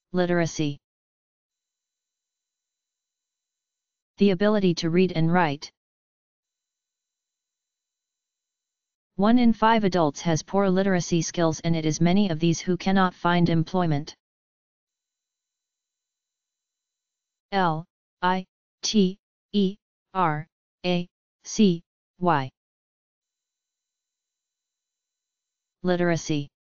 Literacy. The ability to read and write. 1 in 5 adults has poor literacy skills, and it is many of these who cannot find employment. Literacy.